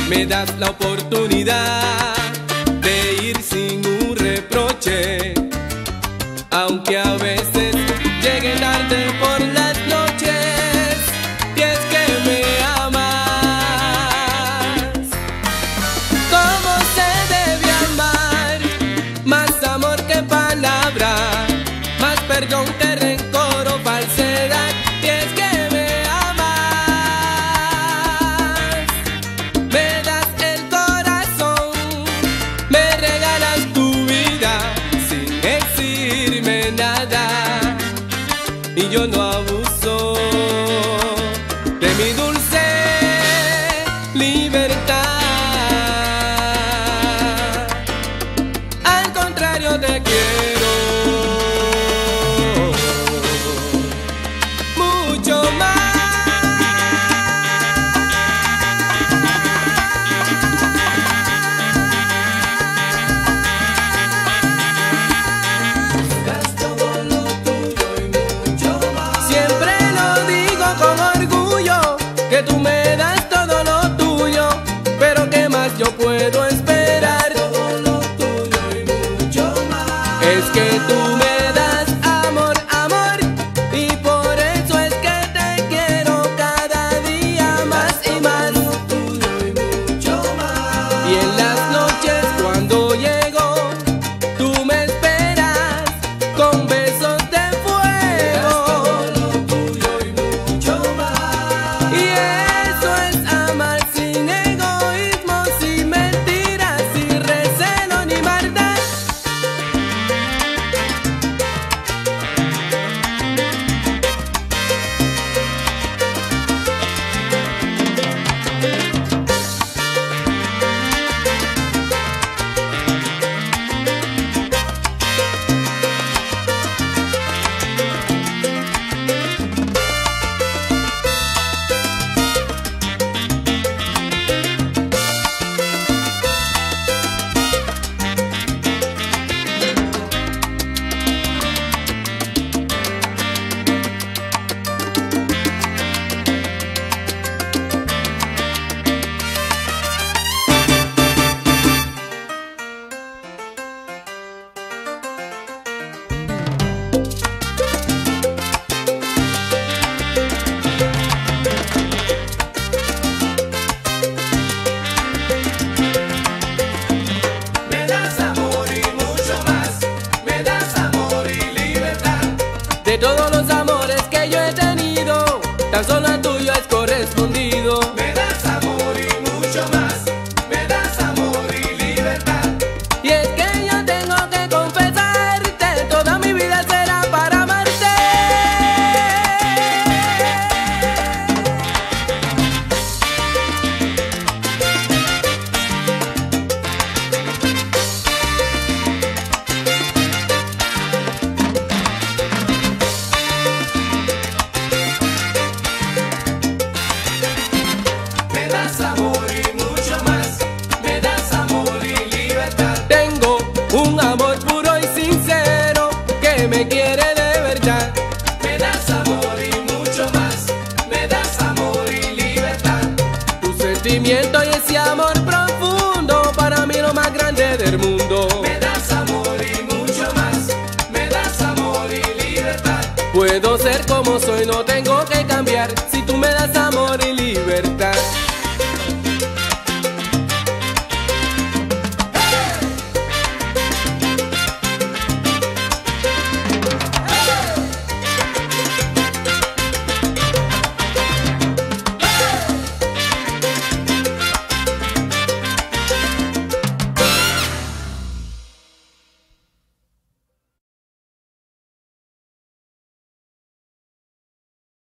Me das la oportunidad de ir sin un reproche, aunque a veces llegue tarde por las noches. Y es que me amas. ¿Cómo se debe amar? Más amor que palabra, más perdón que rencor o falsedad. Y es que me amas. Me das el corazón, me regalas tu vida sin decirme nada. Y yo no abuso de mi dulce libertad. Al contrario, te quiero mucho más. Das todo lo tuyo y mucho más. Siempre lo digo con orgullo, que tú me das todo lo tuyo, pero ¿qué más yo puedo esperar? Todo lo tuyo y mucho más. Es que tú me das amor, amor, y por eso es que te quiero cada día más y más. Todo lo tuyo y mucho más. Y en las noches cuando llego, tú me esperas con besos de fuego. Todo lo tuyo y mucho más. Y eso es amar sin egoísmo, sin mentiras, sin recelo ni maldad. Me das amor y mucho más, me das amor y libertad. De todos los amores que yo he tenido, tan solo el tuyo es correspondido. Me das amor y mucho más, me das amor y libertad. Y es que yo tengo que confesarte, toda mi vida será para amarte. Me das amor y mucho más, me das amor y libertad. Tengo un amor puro y sincero que me quiere de verdad. Me das amor y mucho más, me das amor y libertad. Tu sentimiento y ese amor profundo, para mí lo más grande del mundo. Me das amor y mucho más, me das amor y libertad. Puedo ser como soy, no tengo que cambiar, si tú me das amor y